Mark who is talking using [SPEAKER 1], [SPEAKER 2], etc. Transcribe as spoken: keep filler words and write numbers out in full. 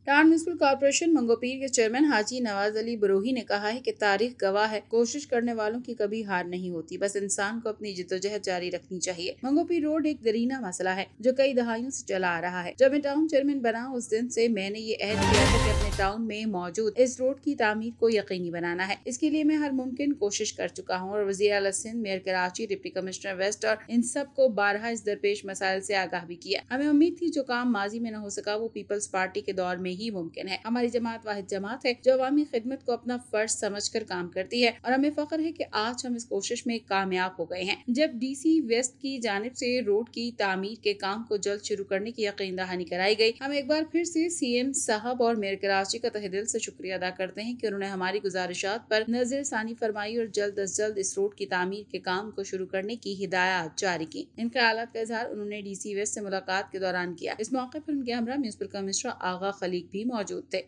[SPEAKER 1] Town municipal corporation Manghopir के chairman Haji Nawaz Ali Barohi ने कहा है कि तारीख गवाह है, कोशिश करने वालों की कभी हार नहीं होती, बस इंसान को अपनी जिद्दोजहद जारी रखनी चाहिए। मंगोपीर रोड एक दरीना मसला है जो कई दहाइयों से चला आ रहा है। जब मैं टाउन चेयरमैन बना उस दिन से मैंने ये अहद किया था कि अपने टाउन में मौजूद इस रोड की तामीर को यकीनी बनाना है। इसके लिए मैं हर मुमकिन कोशिश कर चुका हूँ और वज़ीर आला Sindh, mayor Karachi, deputy commissioner west और इन सब को बारहा इस दरपेश मसाइल से आगाह भी किया। हमें उम्मीद थी जो काम माजी में न हो सका वो पीपल्स पार्टी के दौर में ही मुमकिन है। हमारी जमात वाहिद जमात है जो अवामी खिदमत को अपना फर्ज समझकर काम करती है और हमें फख्र है कि आज हम इस कोशिश में कामयाब हो गए हैं। जब डीसी वेस्ट की जानिब से रोड की तामीर के काम को जल्द शुरू करने की यकीन दहानी कराई गई। हम एक बार फिर से सीएम साहब और मेयर कराची का तहे दिल से शुक्रिया अदा करते हैं कि उन्होंने हमारी गुजारिशात पर नजर सानी फरमाई और जल्द अज जल्द इस रोड की तामीर के काम को शुरू करने की हिदायत जारी की। इन ख्यालात का इजहार उन्होंने डीसी वेस्ट से मुलाकात के दौरान किया। इस मौके पर उनके हमरा म्युनिसिपल कमिश्नर आगा खलीक भी मौजूद थे।